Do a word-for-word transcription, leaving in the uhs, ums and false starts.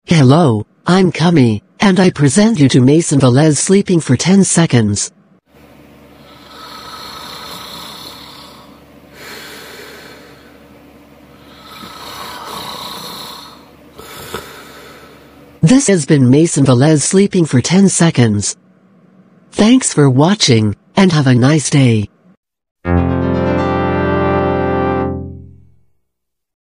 Hello, I'm Kumi, and I present you to Mason Velez sleeping for ten seconds. This has been Mason Velez sleeping for ten seconds. Thanks for watching, and have a nice day.